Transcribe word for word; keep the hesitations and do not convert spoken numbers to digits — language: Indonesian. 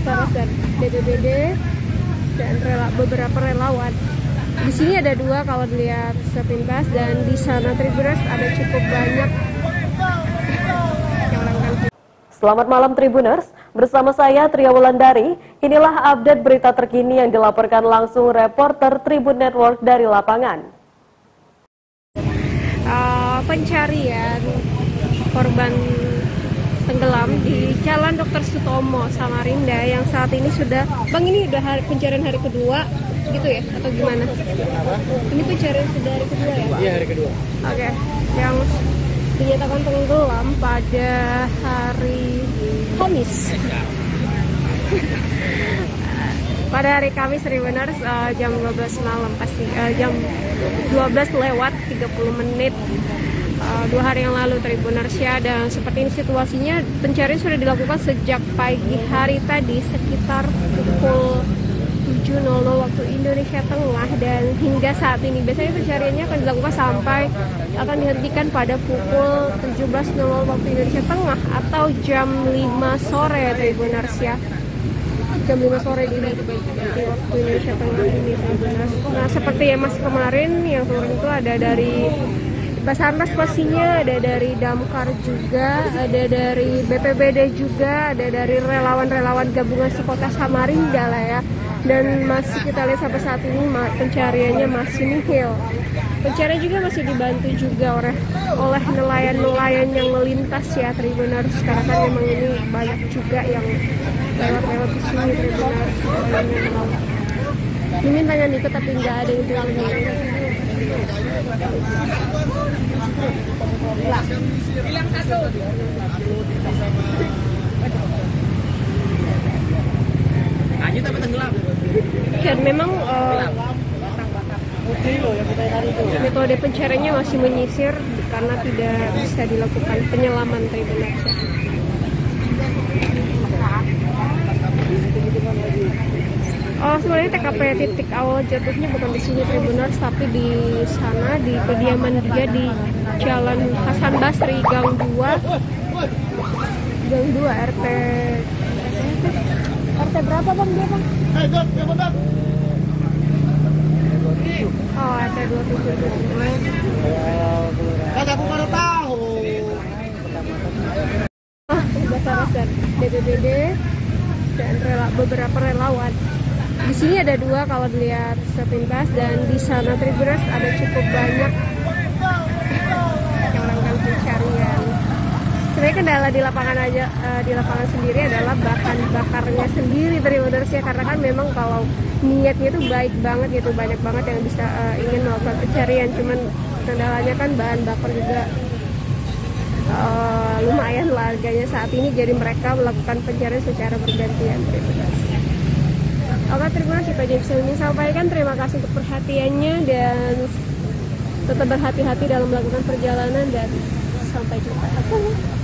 Basarnas dan B P B D dan rela, beberapa relawan. Di sini ada dua kalau dilihat sepintas, dan di sana Tribuners ada cukup banyak. Selamat malam Tribuners, bersama saya Tria Wulandari. Inilah update berita terkini yang dilaporkan langsung reporter Tribun Network dari lapangan. Uh, pencarian korban tenggelam di Jalan Dokter Sutomo, Samarinda yang saat ini sudah, Bang, ini udah hari, pencarian hari kedua gitu ya, atau gimana? Ini pencarian sudah hari kedua ya? Iya, hari kedua. Oke, okay. Yang dinyatakan tenggelam pada hari Kamis. Pada hari Kamis, Tribuners, uh, jam dua belas malam pasti, uh, jam dua belas lewat tiga puluh menit. Uh, dua hari yang lalu Tribuners ya, dan seperti ini situasinya. Pencarian sudah dilakukan sejak pagi hari tadi sekitar pukul tujuh nol nol waktu Indonesia Tengah, dan hingga saat ini biasanya pencariannya akan dilakukan sampai akan dihentikan pada pukul tujuh belas nol nol waktu Indonesia Tengah atau jam lima sore Tribuners ya. Jam lima sore di, di waktu Indonesia Tengah ini Tribuners. Nah, seperti yang mas kemarin yang turun itu ada dari Basarnas pastinya, ada dari Damkar juga, ada dari B P B D juga, ada dari relawan-relawan gabungan sekota Samarinda lah ya. Dan masih kita lihat sampai saat ini pencariannya masih nihil. Pencarian juga masih dibantu juga oleh oleh nelayan-nelayan yang melintas ya Tribuners, karena kan memang ini banyak juga yang lewat-lewat di sini Tribuners. Mimin pengen ikut tapi nggak ada yang bilang bilang satu. Lanjut apa tenggelam? Dan memang uh, metode pencariannya masih menyisir karena tidak bisa dilakukan penyelaman Tribuners. Oh, sebenarnya T K P titik awal jatuhnya bukan di sini Tribuners, tapi di sana di kediaman dia di Jalan Hasan Basri Gang dua, Gang dua R T R T berapa bang dia bang? Oh, R T dua puluh tujuh. Kan aku baru tahu. Ah, Basarnas dan B P B D dan rela, beberapa relawan. Di sini ada dua kalau dilihat sepintas, dan di sana Tribuners ada cukup banyak yang melakukan pencarian. Sebenarnya kendala di lapangan aja, uh, di lapangan sendiri adalah bahan bakarnya sendiri Tribuners ya, karena kan memang kalau niatnya itu baik banget gitu, banyak banget yang bisa uh, ingin melakukan pencarian, cuman kendalanya kan bahan bakar juga uh, lumayan lah harganya saat ini, jadi mereka melakukan pencarian secara bergantian Tribuners. Oke Tribuners, itu aja bisa ingin sampaikan. Terima kasih untuk perhatiannya dan tetap berhati-hati dalam melakukan perjalanan, dan sampai jumpa.